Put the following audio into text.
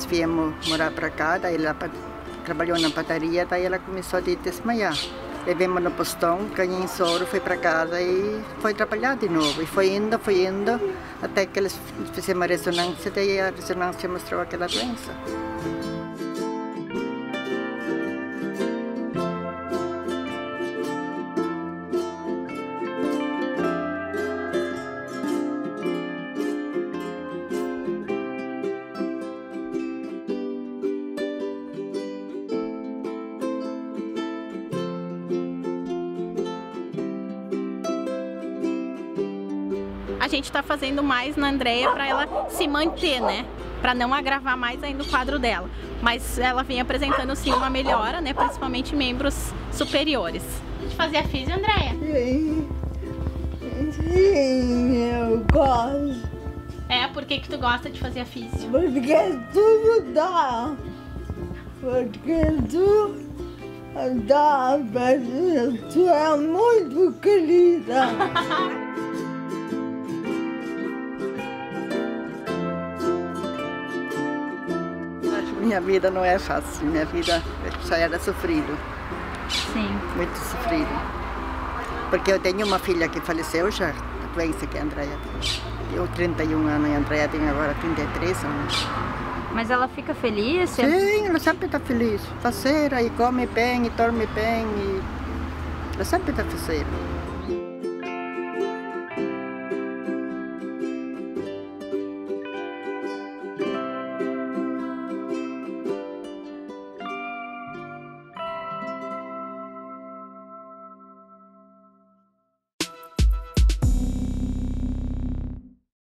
viemos morar para cá, daí ela trabalhou na padaria, daí ela começou a desmaiar. Levamos no postão, ganhei soro, foi para casa e foi trabalhar de novo. E foi indo, até que eles fizeram uma ressonância, daí a ressonância mostrou aquela doença. A gente está fazendo mais na Andrea para ela se manter, né? Para não agravar mais ainda o quadro dela. Mas ela vem apresentando sim uma melhora, né? Principalmente membros superiores. A gente fazia físio, Andrea? Sim, eu gosto. É, por que tu gosta de fazer a físio? Porque tudo dá. Porque tudo dá, mas tu é muito querida. Minha vida não é fácil, minha vida já era sofrido. Sim. Muito sofrido. Porque eu tenho uma filha que faleceu já, a doença que a Andrea tem. Eu 31 anos e a Andrea tem agora 33 anos. Mas ela fica feliz? Sim, ela sempre está feliz. Faceira e come bem e dorme bem. Ela sempre está faceira.